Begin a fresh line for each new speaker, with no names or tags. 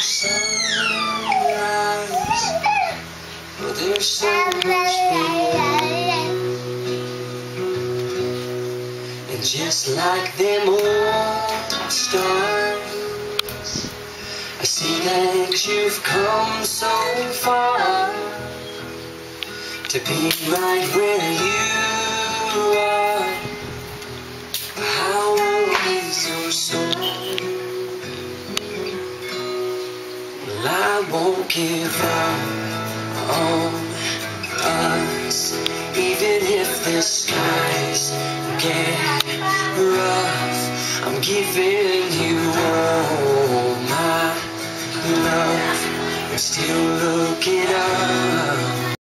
sunrise, but there's so much below. And just like them old stars, I see that you've come so far to be right where you are. How is your soul? Well, I won't give up on us, even if the skies get rough. I'm giving you all my love. I'm still looking up.